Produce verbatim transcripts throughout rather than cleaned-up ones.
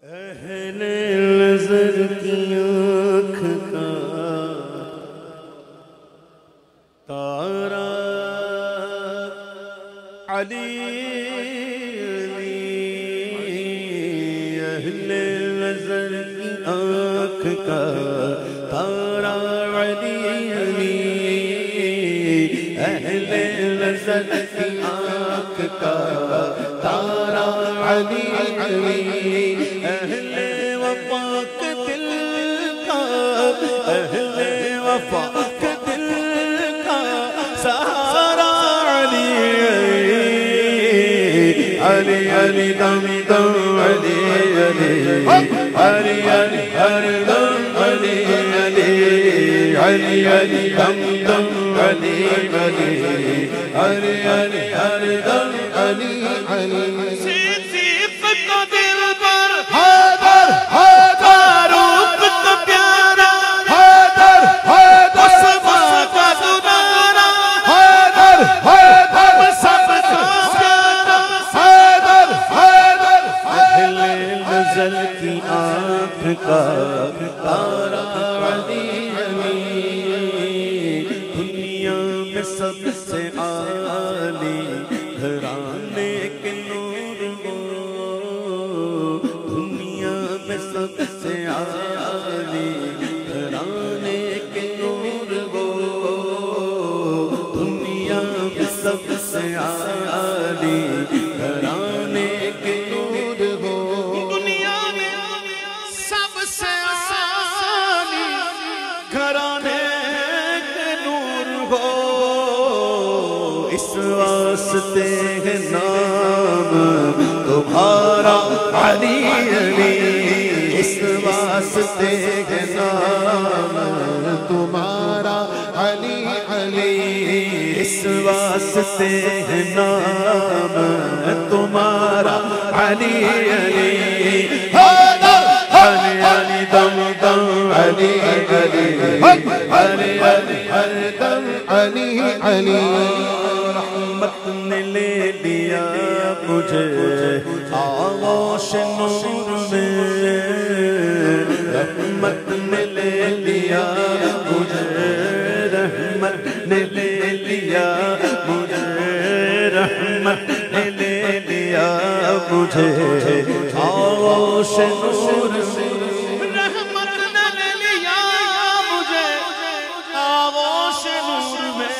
اہل نظر کی آنکھ کا تارا علی اہل نظر کی آنکھ کا تارا علی اہل نظر کی آنکھ کا تارا علی اہل وفا کے دل کا اہل وفا کے دل کا سہارا علی علی علی دم دم علی علی علی علی ہر دم علی علی علی علی دم دم علی علی علی علی ہر دم علی علی تارا علی علی دنیا میں سب سے عالی گھرانے کے نور وہ دنیا میں سب سے عالی گھرانے کے نور وہ دنیا میں سب سے عالی گھرانے کے نور وہ دنیا میں سب سے عالی گھرانے کے نور ہو اس واسطے ہے نام تمہارا علی علی اس واسطے ہے نام تمہارا علی علی اس واسطے ہے نام تمہارا علی علی علی علی دم دم علی علی علی علی ہر دم علی علی رحمت نے لے لیا مجھے آغوش نور میں رحمت نے لے لیا مجھے رحمت نے لے لیا مجھے رحمت نے لے لیا مجھے آغوش نور میں رحمت نے لے لیا مجھے آغوش نور میں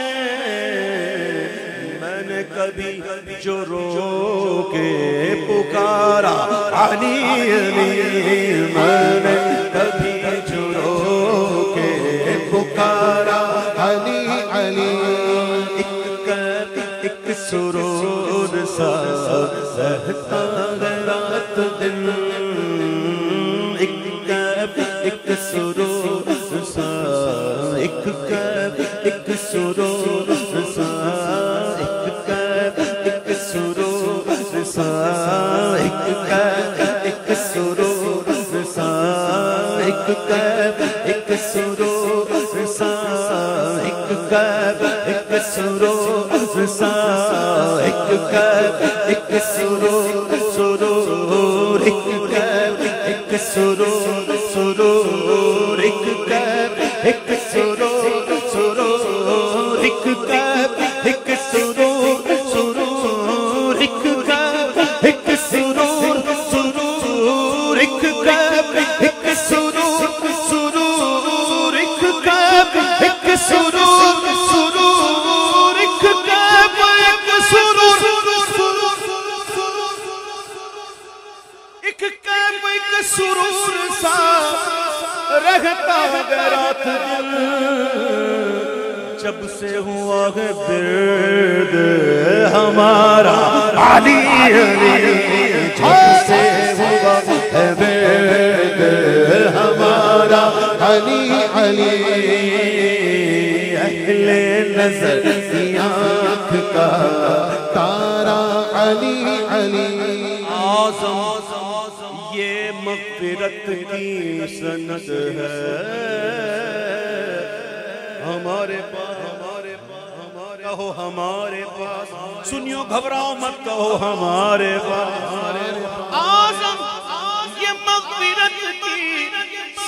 میں نے کبھی جو رو کے پکارا علی علی میں نے کبھی جو رو کے پکارا علی علی ایک ایک سرور سا رہتا ہے رات دن ایک ایک سرور سا ایک ایک سرور سا ایک ایک سرور سا ایک ایک سرور سا ایک ایک سرور سا ایک ایک سرور سا ایک ایک سرور سرور ایک ایک سرور سرور ایک ایک سرور سرور ایک ایک سرور سرور ایک ایک سرور سرور ایک ایک سرور سرور ایک ایک سرور سرور ایک ایک سرور ایک ایک سرور سا رہتا ہے رات دن جب سے ہوا ہے برد ہمارا علی علی جب سے ہوا ہے برد ہمارا علی علی اہل نظر کی آنکھ کا تارا علی علی اعظم یہ مغفرت کی سند ہے ہمارے پاس ہمارے پاس کہو ہمارے پاس سنیو گھبراؤ مت کہو ہمارے پاس اعظم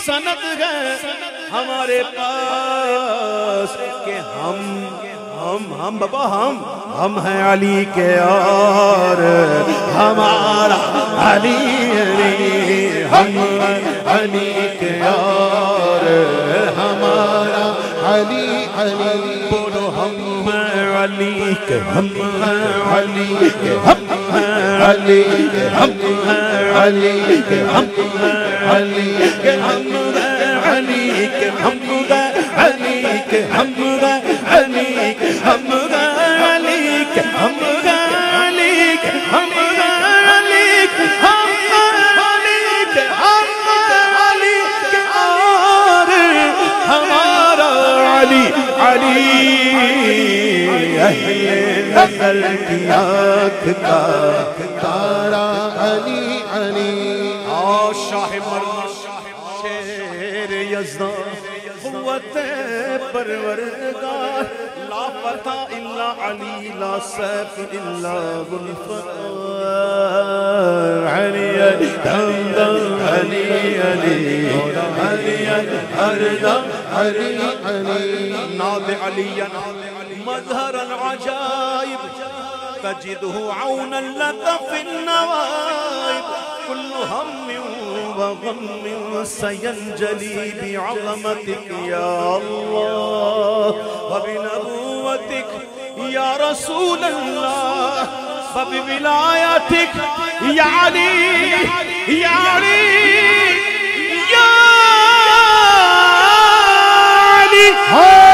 سند ہے ہمارے پاس کہ ہم ہم ہم بابا ہم ہم ہیں علی کے اور ہمارا علی علی ہم علی کے اور ہمارا علی علی بولو ہم علی کے ہم علی کے ہم علی کے ہم علی کے ہم علی کے ہم علی کے ہم علی کے ہم علی کے ہم علی کے ہم علی کے ہم علی کے ہم علی کے ہم علی کے اور ہمارا علی علی اہل نظر کی آنکھ کا تارا علی علی آ شاہ مرد شیر یزدان قوت پرورگار لا فتح الا علی لا سیف الا ذوالفقار علی علی دم دم علی علی علی علی علی علی ناد علیا مظہر العجائب تجده عونا لك في النوائب كل هم وغم سينجلي بعظمتك يا الله وبنبوتك يا رسول الله وبولايتك يا علي يا علي يا علي